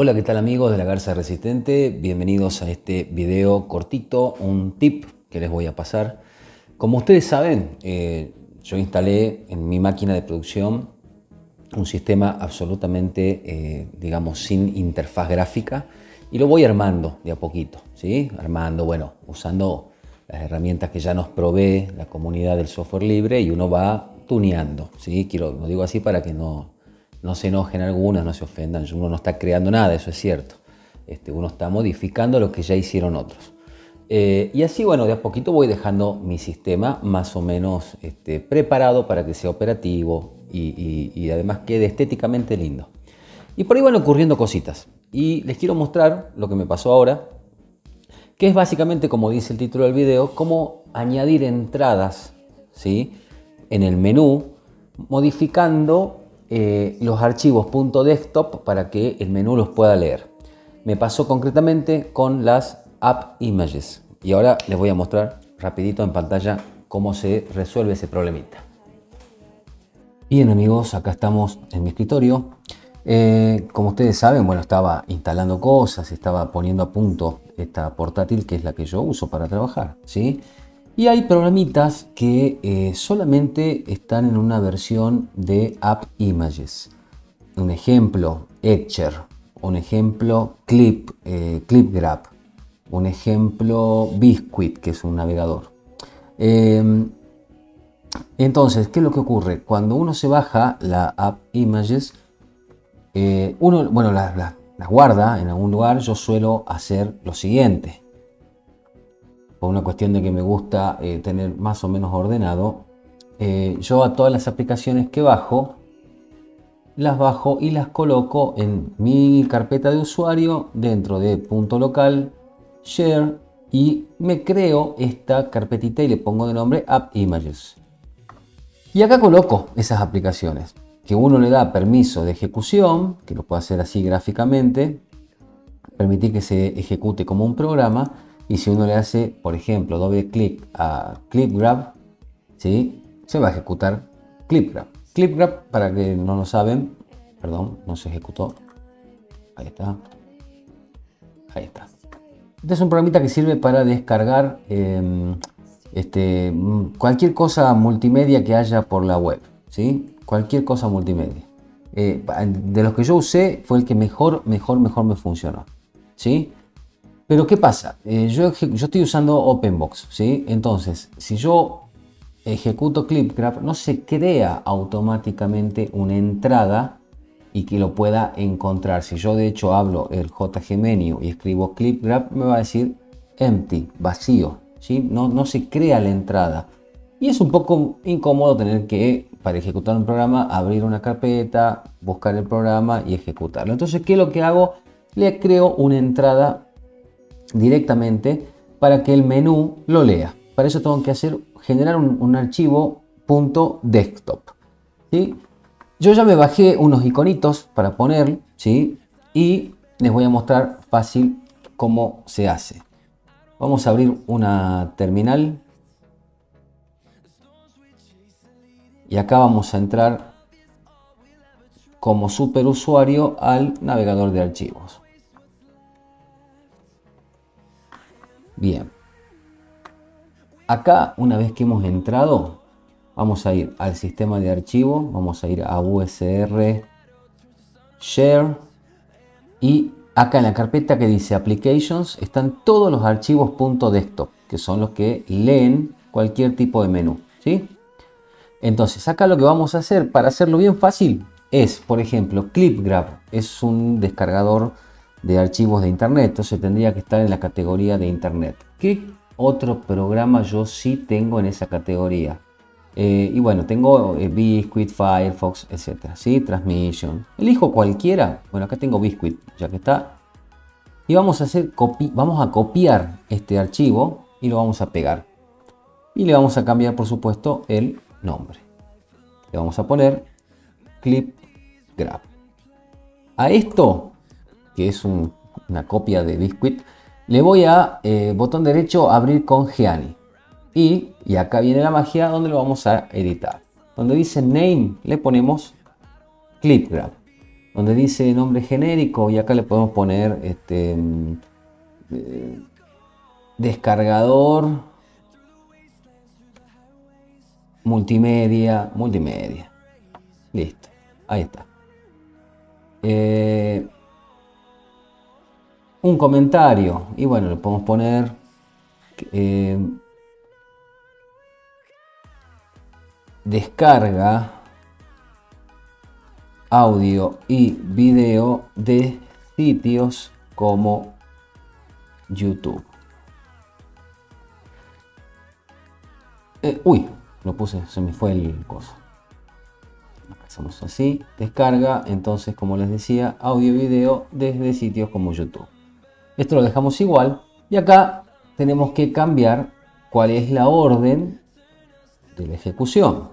Hola, ¿qué tal amigos de la Garza Resistente? Bienvenidos a este video cortito, un tip que les voy a pasar. Como ustedes saben, yo instalé en mi máquina de producción un sistema absolutamente, digamos, sin interfaz gráfica y lo voy armando de a poquito, ¿sí? Bueno, usando las herramientas que ya nos provee la comunidad del software libre y uno va tuneando, ¿sí? Lo digo así para que no se enojen algunas, no se ofendan. Uno no está creando nada, eso es cierto. Uno está modificando lo que ya hicieron otros. Y así, bueno, de a poquito voy dejando mi sistema más o menos preparado para que sea operativo y además quede estéticamente lindo. Y por ahí van ocurriendo cositas. Y les quiero mostrar lo que me pasó ahora, que es básicamente, como dice el título del video, cómo añadir entradas, ¿sí?, en el menú, modificando los archivos .desktop para que el menú los pueda leer. Me pasó concretamente con las App Images y ahora les voy a mostrar rapidito en pantalla cómo se resuelve ese problemita. Bien amigos, acá estamos en mi escritorio. Como ustedes saben, bueno, estaba instalando cosas, estaba poniendo a punto esta portátil que es la que yo uso para trabajar, ¿sí? Y hay programitas que solamente están en una versión de App Images. Un ejemplo, Etcher. Un ejemplo, ClipGrab. Un ejemplo, Biscuit, que es un navegador. Entonces, ¿qué es lo que ocurre? Cuando uno se baja la App Images, uno, bueno, las guarda en algún lugar. Yo suelo hacer lo siguiente. Por una cuestión de que me gusta tener más o menos ordenado, yo a todas las aplicaciones que bajo, las bajo y las coloco en mi carpeta de usuario dentro de .local, share, y me creo esta carpetita y le pongo de nombre App Images. Y acá coloco esas aplicaciones, que uno le da permiso de ejecución, que lo puede hacer así gráficamente, permitir que se ejecute como un programa. Y si uno le hace, por ejemplo, doble clic a ClipGrab, ¿sí?, se va a ejecutar ClipGrab. ClipGrab, para que no lo saben, perdón, no se ejecutó. Ahí está. Ahí está. Este es un programita que sirve para descargar cualquier cosa multimedia que haya por la web, ¿sí? Cualquier cosa multimedia. De los que yo usé fue el que mejor me funcionó, ¿sí? Pero ¿qué pasa? Yo estoy usando OpenBox, ¿sí? Entonces, si yo ejecuto ClipGrab, no se crea automáticamente una entrada y que lo pueda encontrar. Si yo de hecho hablo el JGMenu y escribo ClipGrab, me va a decir empty, vacío, ¿sí? No se crea la entrada. Y es un poco incómodo tener que, para ejecutar un programa, abrir una carpeta, buscar el programa y ejecutarlo. Entonces, ¿qué es lo que hago? Le creo una entrada directamente para que el menú lo lea. Para eso tengo que generar un archivo .desktop, ¿sí? Yo ya me bajé unos iconitos para poner, ¿sí?, y les voy a mostrar fácil cómo se hace. Vamos a abrir una terminal y acá vamos a entrar como superusuario al navegador de archivos. Bien, acá una vez que hemos entrado, vamos a ir al sistema de archivo, vamos a ir a USR Share y acá en la carpeta que dice Applications están todos los archivos .desktop, que son los que leen cualquier tipo de menú, ¿sí? Entonces acá lo que vamos a hacer para hacerlo bien fácil es, por ejemplo, ClipGrab es un descargador de archivos de internet, entonces tendría que estar en la categoría de internet. ¿Qué otro programa yo sí tengo en esa categoría? Y bueno, tengo Biscuit, Firefox, etcétera, ¿sí? Transmission. Elijo cualquiera. Bueno, acá tengo Biscuit, ya que está. Y vamos a copiar este archivo y lo vamos a pegar. Y le vamos a cambiar, por supuesto, el nombre. Le vamos a poner ClipGrab. A esto, que es una copia de Biscuit, le voy a botón derecho abrir con Geany. Y acá viene la magia donde lo vamos a editar. Donde dice Name le ponemos ClipGrab. donde dice nombre genérico y acá le podemos poner descargador multimedia. Listo, ahí está. Un comentario y bueno, le podemos poner descarga audio y video de sitios como YouTube. Uy, lo puse, se me fue el coso. Hacemos así, descarga, entonces como les decía, audio y video desde sitios como YouTube. Esto lo dejamos igual y acá tenemos que cambiar cuál es la orden de la ejecución.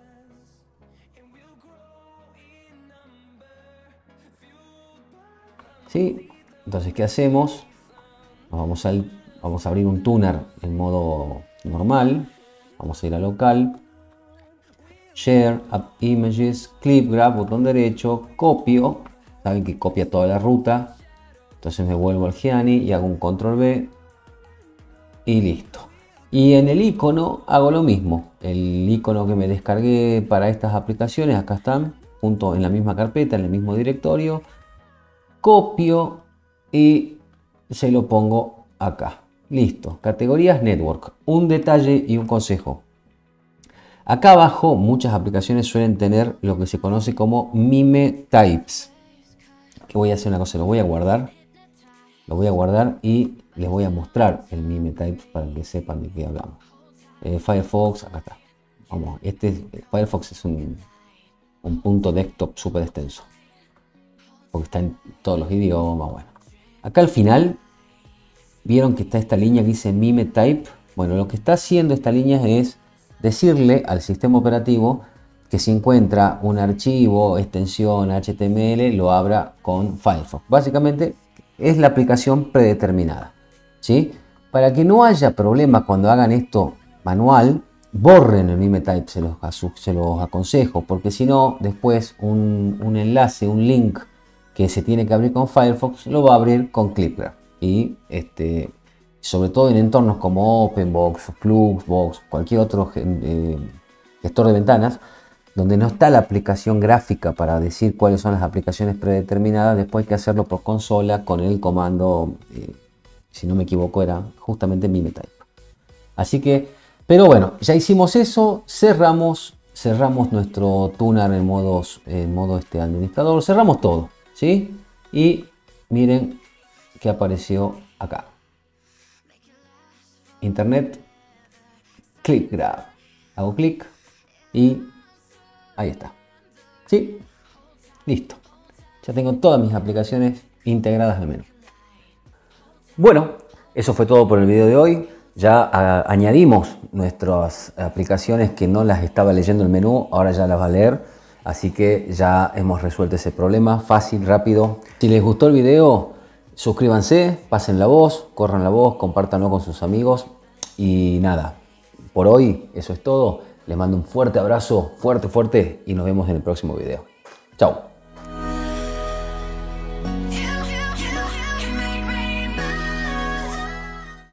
¿Sí? Entonces, ¿qué hacemos? Vamos a abrir un tuner en modo normal. Vamos a ir a local. Share, App Images, Clip, Grab, botón derecho, copio. Saben que copia toda la ruta. Entonces me vuelvo al Gianni y hago un control B. Y listo. Y en el icono hago lo mismo. El icono que me descargué para estas aplicaciones, acá están, junto en la misma carpeta, en el mismo directorio. Copio y se lo pongo acá. Listo. Categorías Network. Un detalle y un consejo. Acá abajo muchas aplicaciones suelen tener lo que se conoce como mime types. Que voy a hacer una cosa, lo voy a guardar. Lo voy a guardar y les voy a mostrar el mime types para que sepan de qué hablamos. Firefox, acá está. Vamos, Firefox es un punto desktop súper extenso. Porque está en todos los idiomas, bueno. Acá al final, vieron que está esta línea que dice mime type. Bueno, lo que está haciendo esta línea es decirle al sistema operativo que si encuentra un archivo, extensión HTML, lo abra con Firefox. Básicamente es la aplicación predeterminada, ¿sí? Para que no haya problema cuando hagan esto manual, borren el mime type, se los aconsejo, porque si no, después un enlace, un link que se tiene que abrir con Firefox, lo va a abrir con ClipGraph. Y sobre todo en entornos como OpenBox, Fluxbox, cualquier otro gestor de ventanas, donde no está la aplicación gráfica para decir cuáles son las aplicaciones predeterminadas, después hay que hacerlo por consola con el comando, si no me equivoco, era justamente mimetype. Así que, pero bueno, ya hicimos eso, cerramos nuestro tuner en modo administrador, cerramos todo, ¿sí? Y miren que apareció acá. Internet, ClipGraph. Hago clic y ahí está. ¿Sí? Listo. Ya tengo todas mis aplicaciones integradas al menú. Bueno, eso fue todo por el video de hoy. Ya añadimos nuestras aplicaciones que no las estaba leyendo el menú, ahora ya las va a leer. Así que ya hemos resuelto ese problema, fácil, rápido. Si les gustó el video, suscríbanse, pasen la voz, corran la voz, compártanlo con sus amigos. Y nada, por hoy eso es todo. Les mando un fuerte abrazo, fuerte, y nos vemos en el próximo video. Chao.